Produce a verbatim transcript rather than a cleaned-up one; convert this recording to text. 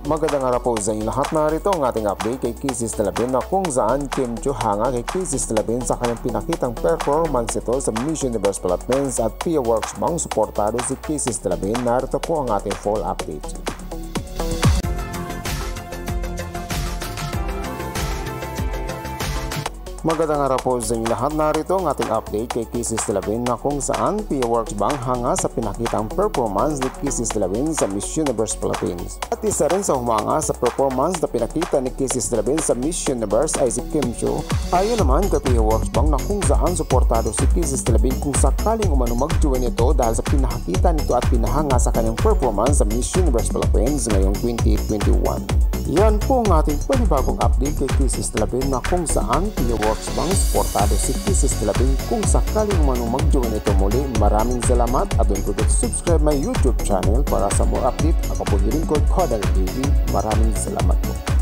Magandang araw po sa inyo lahat. Narito ang ating update kay Delavin na kung saan Chiu hanga kay Delavin sa kanyang pinakitang performance ito sa Miss Universe Philippines at fireworks bang suportado si Delavin. Narito po ang ating full update. Magandang araw po sa inyo lahat. Narito ang ating update kay Delavin na kung saan fireworks bang hanga sa pinakitang performance ni Delavin sa Miss Universe Philippines. At isa rin sa humanga sa performance na pinakita ni Delavin sa Miss Universe ay si Chiu. Ayon naman kay fireworks bang na kung saan suportado si Delavin kung sakaling umano mag-join ito dahil sa pinakita nito at pinahanga sa kanyang performance sa Miss Universe Philippines ngayong twenty twenty-one. Yan po ang ating panibagong update kay Delavin na kung saan fireworks bang suportado si Delavin kung sakaling umano mag-join ito muli. Maraming salamat at don't forget to subscribe my YouTube channel para sa more update. Ako po yung lingkod, Kodang T V. Maraming salamat po.